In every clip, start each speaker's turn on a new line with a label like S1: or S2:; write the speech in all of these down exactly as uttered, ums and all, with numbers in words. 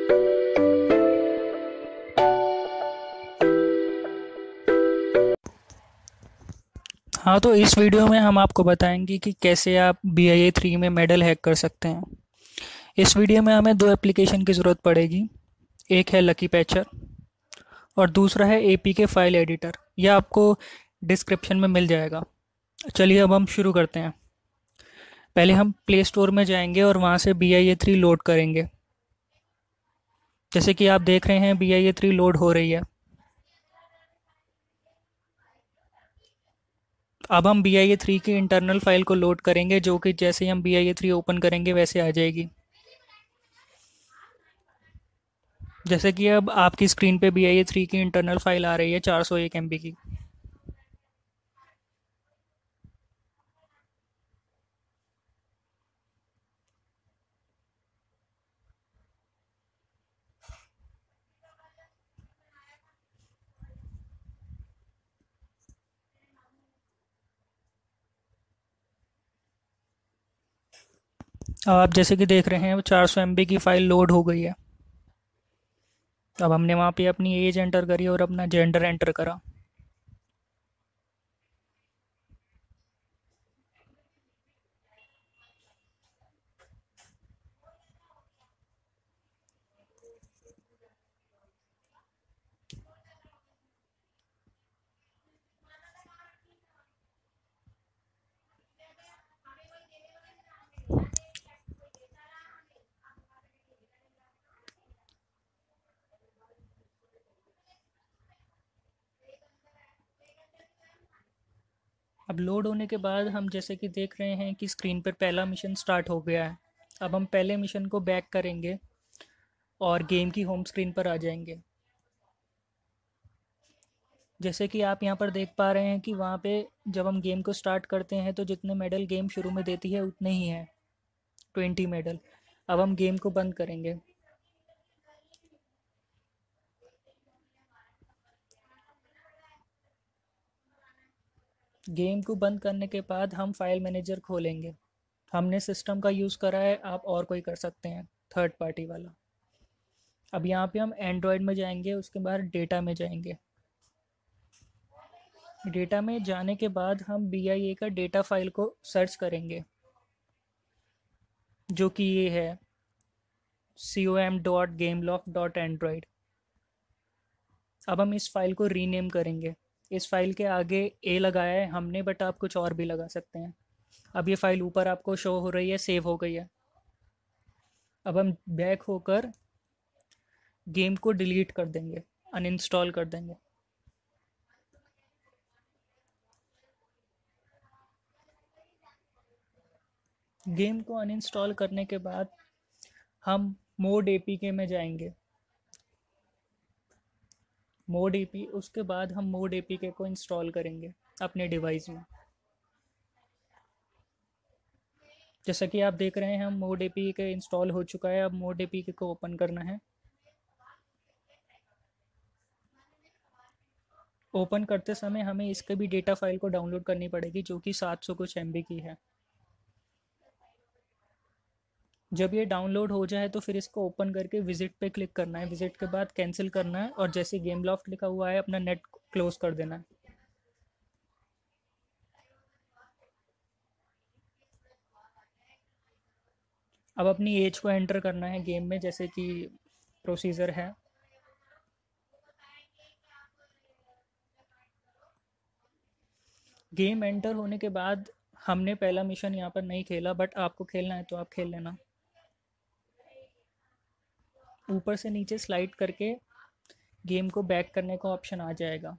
S1: हाँ, तो इस वीडियो में हम आपको बताएंगे कि कैसे आप बी आई ए थ्री में मेडल हैक कर सकते हैं। इस वीडियो में हमें दो एप्लीकेशन की ज़रूरत पड़ेगी। एक है लकी पैचर और दूसरा है A P K file editor. यह आपको डिस्क्रिप्शन में मिल जाएगा। चलिए अब हम शुरू करते हैं। पहले हम प्ले स्टोर में जाएंगे और वहाँ से B I A three load करेंगे। जैसे कि आप देख रहे हैं B I A three load हो रही है। अब हम बी आई ए थ्री की इंटरनल फाइल को लोड करेंगे, जो कि जैसे ही हम B I A three open करेंगे वैसे आ जाएगी। जैसे कि अब आपकी स्क्रीन पे बी आई ए थ्री की इंटरनल फाइल आ रही है चार सौ एक एम बी की। अब आप जैसे कि देख रहे हैं चार सौ एम बी की फाइल लोड हो गई है। अब हमने वहाँ पे अपनी एज एंटर करी और अपना जेंडर एंटर करा। अब लोड होने के बाद हम जैसे कि देख रहे हैं कि स्क्रीन पर पहला मिशन स्टार्ट हो गया है। अब हम पहले मिशन को बैक करेंगे और गेम की होम स्क्रीन पर आ जाएंगे। जैसे कि आप यहाँ पर देख पा रहे हैं कि वहाँ पे जब हम गेम को स्टार्ट करते हैं तो जितने मेडल गेम शुरू में देती है उतने ही हैं, ट्वेंटी मेडल। अब हम गेम को बंद करेंगे। गेम को बंद करने के बाद हम फाइल मैनेजर खोलेंगे। हमने सिस्टम का यूज़ करा है, आप और कोई कर सकते हैं, थर्ड पार्टी वाला। अब यहाँ पे हम एंड्रॉयड में जाएंगे, उसके बाद डेटा में जाएंगे। डेटा में जाने के बाद हम बी आई ए का डेटा फाइल को सर्च करेंगे, जो कि ये है C O M dot Gameloft dot Android. अब हम इस फाइल को रीनेम करेंगे। इस फाइल के आगे ए लगाया है हमने, बट आप कुछ और भी लगा सकते हैं। अब ये फाइल ऊपर आपको शो हो रही है, सेव हो गई है। अब हम बैक होकर गेम को डिलीट कर देंगे, अनइंस्टॉल कर देंगे। गेम को अनइंस्टॉल करने के बाद हम मोड ए पी के में जाएंगे। मोड ए पी उसके बाद हम मोड ए पी के को इंस्टॉल करेंगे अपने डिवाइस में। जैसा कि आप देख रहे हैं हम mod A P K install हो चुका है। अब मोड ए पी के को ओपन करना है। ओपन करते समय हमें इसके भी डेटा फाइल को डाउनलोड करनी पड़ेगी, जो कि सात सौ कुछ एम बी की है। जब ये डाउनलोड हो जाए तो फिर इसको ओपन करके विजिट पे क्लिक करना है। विजिट के बाद कैंसिल करना है और जैसे गेम लॉफ्ट लिखा हुआ है अपना नेट क्लोज कर देना है। अब अपनी एज को एंटर करना है गेम में, जैसे कि प्रोसीजर है। गेम एंटर होने के बाद हमने पहला मिशन यहाँ पर नहीं खेला, बट आपको खेलना है तो आप खेल लेना। ऊपर से नीचे स्लाइड करके गेम को बैक करने का ऑप्शन आ जाएगा।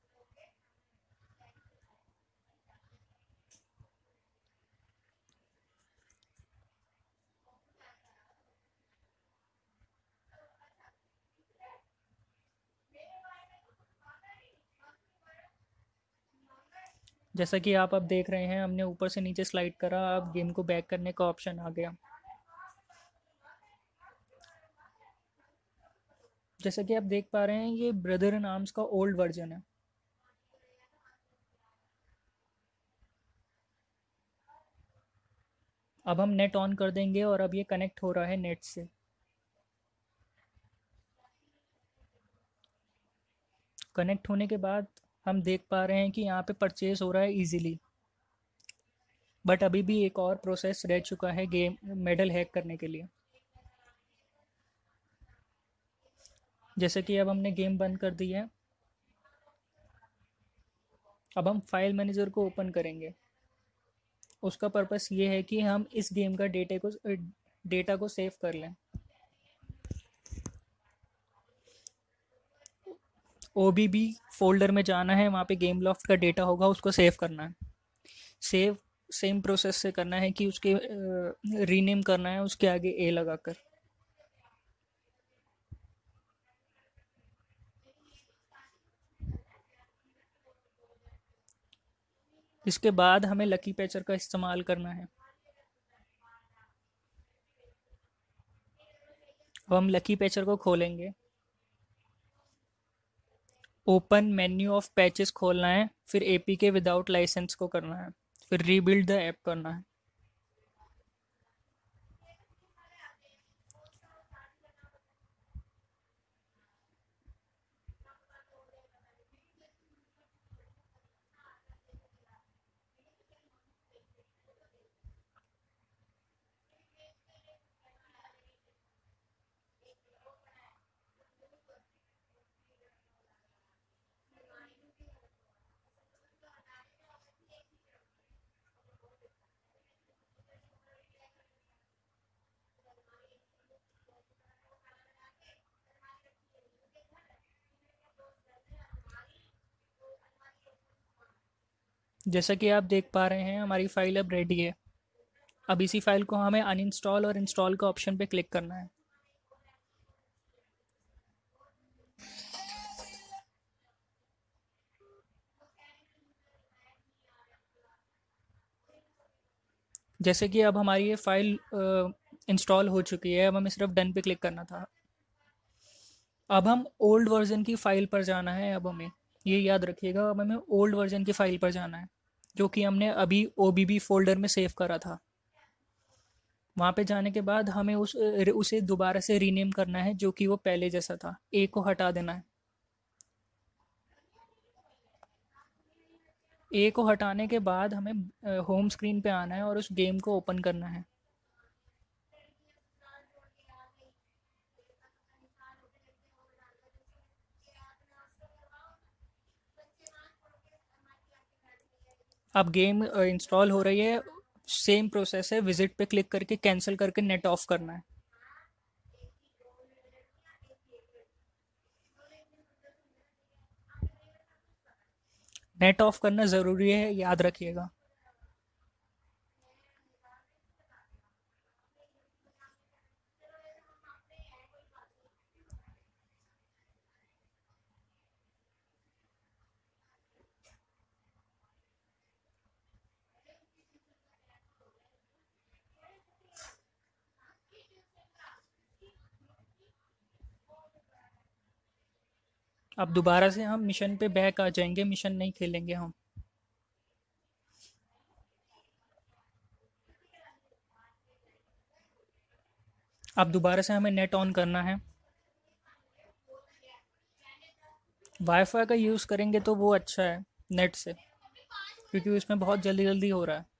S1: जैसा कि आप अब देख रहे हैं हमने ऊपर से नीचे स्लाइड करा, अब गेम को बैक करने का ऑप्शन आ गया। जैसा कि आप देख पा रहे हैं ये ब्रदर इन आर्म्स का ओल्ड वर्जन है। अब हम नेट ऑन कर देंगे और अब ये कनेक्ट हो रहा है नेट से। कनेक्ट होने के बाद हम देख पा रहे हैं कि यहाँ पे परचेज हो रहा है इजीली, बट अभी भी एक और प्रोसेस रह चुका है गेम मेडल हैक करने के लिए। जैसे कि अब हमने गेम बंद कर दी है, अब हम फाइल मैनेजर को ओपन करेंगे। उसका पर्पस ये है कि हम इस गेम का डेटा को डेटा को सेव कर लें। ओ बी बी फोल्डर में जाना है, वहाँ पे गेम लॉफ्ट का डेटा होगा, उसको सेव करना है। सेव सेम प्रोसेस से करना है कि उसके रीनेम करना है, उसके आगे ए लगाकर। इसके बाद हमें लकी पैचर का इस्तेमाल करना है। अब हम लकी पैचर को खोलेंगे। ओपन मेन्यू ऑफ पैचेस खोलना है, फिर एपीके विदाउट लाइसेंस को करना है, फिर रीबिल्ड द ऐप करना है। जैसा कि आप देख पा रहे हैं, हमारी फाइल अब रेडी है। अब इसी फाइल को हमें अनइंस्टॉल और इंस्टॉल का ऑप्शन पे क्लिक करना है। जैसे कि अब हमारी ये फाइल इंस्टॉल हो चुकी है, अब हमें सिर्फ डन पे क्लिक करना था। अब हम ओल्ड वर्जन की फाइल पर जाना है। अब हमें ये याद रखिएगा, अब हमें ओल्ड वर्जन की फाइल पर जाना है जो कि हमने अभी ओ बी बी फोल्डर में सेव करा था। वहाँ पे जाने के बाद हमें उस उसे दोबारा से रीनेम करना है, जो कि वो पहले जैसा था। ए को हटा देना है। ए को हटाने के बाद हमें होम स्क्रीन पे आना है और उस गेम को ओपन करना है। अब गेम इंस्टॉल हो रही है। सेम प्रोसेस है, विजिट पे क्लिक करके कैंसिल करके नेट ऑफ करना है। नेट ऑफ करना ज़रूरी है, याद रखिएगा। अब दोबारा से हम मिशन पे बैक आ जाएंगे, मिशन नहीं खेलेंगे हम। अब दोबारा से हमें नेट ऑन करना है। वाईफाई का यूज़ करेंगे तो वो अच्छा है नेट से, क्योंकि उसमें बहुत जल्दी जल्दी हो रहा है।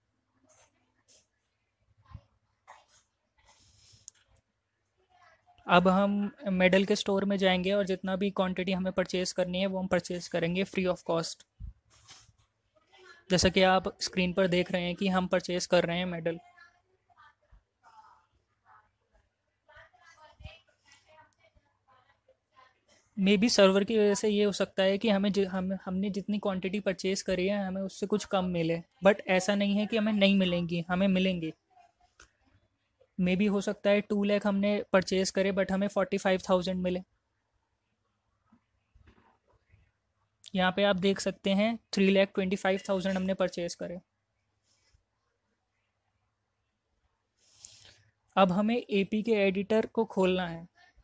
S1: अब हम मेडल के स्टोर में जाएंगे और जितना भी क्वांटिटी हमें परचेज़ करनी है वो हम परचेज़ करेंगे फ्री ऑफ कॉस्ट। जैसा कि आप स्क्रीन पर देख रहे हैं कि हम परचेज़ कर रहे हैं मेडल। मे बी सर्वर की वजह से ये हो सकता है कि हमें जि- हम हमने जितनी क्वांटिटी परचेज़ करी है हमें उससे कुछ कम मिले, बट ऐसा नहीं है कि हमें नहीं मिलेंगी, हमें मिलेंगी। मे बी हो सकता है टू लैख हमने परचेज़ करे बट हमें फोर्टी फाइव थाउजेंड मिले। यहाँ पे आप देख सकते हैं three lakh twenty five thousand हमने परचेज़ करे। अब हमें एपी के एडिटर को खोलना है,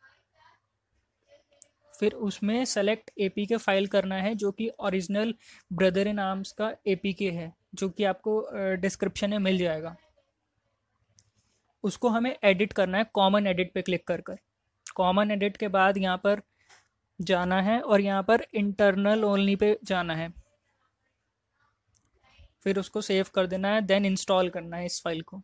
S1: फिर उसमें सेलेक्ट एपी के फाइल करना है जो कि ओरिजिनल ब्रदर इन आर्म्स का एपी के है, जो कि आपको डिस्क्रिप्शन में मिल जाएगा। उसको हमें एडिट करना है, कॉमन एडिट पे क्लिक कर कर। कॉमन एडिट के बाद यहाँ पर जाना है और यहाँ पर इंटरनल ओनली पे जाना है, फिर उसको सेव कर देना है, देन इंस्टॉल करना है इस फाइल को।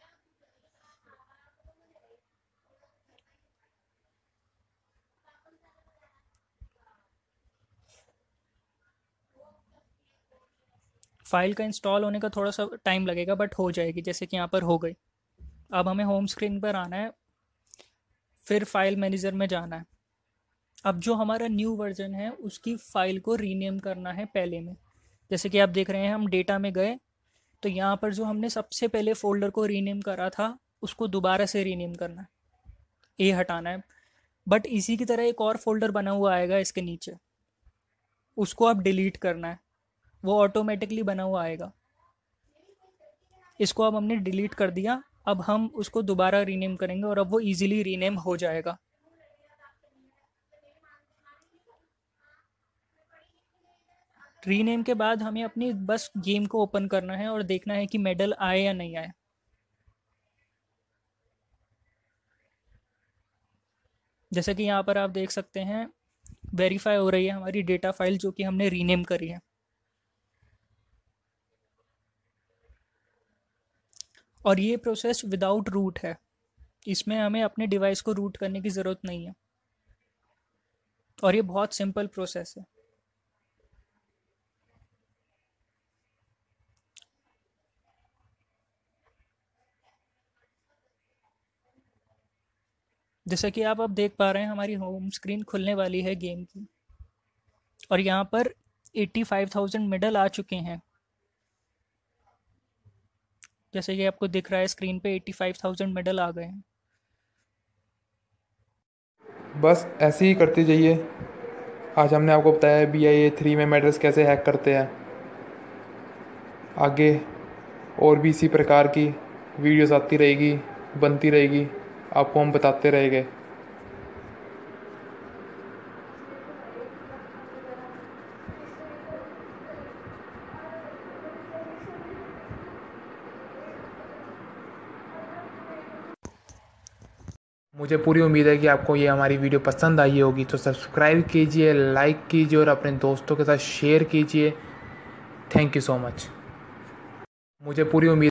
S1: फाइल का इंस्टॉल होने का थोड़ा सा टाइम लगेगा बट हो जाएगी, जैसे कि यहाँ पर हो गई। अब हमें होम स्क्रीन पर आना है, फिर फाइल मैनेजर में जाना है। अब जो हमारा न्यू वर्जन है उसकी फ़ाइल को रीनेम करना है पहले में। जैसे कि आप देख रहे हैं हम डेटा में गए, तो यहाँ पर जो हमने सबसे पहले फ़ोल्डर को रीनेम करा था उसको दोबारा से रीनेम करना है, ए हटाना है। बट इसी की तरह एक और फोल्डर बना हुआ आएगा इसके नीचे, उसको आप डिलीट करना है, वो ऑटोमेटिकली बना हुआ आएगा। इसको अब हमने डिलीट कर दिया, अब हम उसको दोबारा रीनेम करेंगे और अब वो इजीली रीनेम हो जाएगा। रीनेम के बाद हमें अपनी बस गेम को ओपन करना है और देखना है कि मेडल आए या नहीं आए। जैसे कि यहाँ पर आप देख सकते हैं वेरीफाई हो रही है हमारी डेटा फाइल जो कि हमने रीनेम करी है। और ये प्रोसेस विदाउट रूट है, इसमें हमें अपने डिवाइस को रूट करने की ज़रूरत नहीं है और ये बहुत सिंपल प्रोसेस है। जैसे कि आप अब देख पा रहे हैं हमारी होम स्क्रीन खुलने वाली है गेम की, और यहाँ पर पचासी हज़ार मेडल आ चुके हैं। जैसे कि आपको दिख रहा है स्क्रीन पे पचासी हज़ार मेडल आ गए हैं।
S2: बस ऐसे ही करते जाइए। आज हमने आपको बताया बी आई ए थ्री में मेडल्स कैसे हैक करते हैं। आगे और भी इसी प्रकार की वीडियोस आती रहेगी, बनती रहेगी, आपको हम बताते रहेंगे। मुझे पूरी उम्मीद है कि आपको ये हमारी वीडियो पसंद आई होगी, तो सब्सक्राइब कीजिए, लाइक कीजिए और अपने दोस्तों के साथ शेयर कीजिए। Thank you so much. मुझे पूरी उम्मीद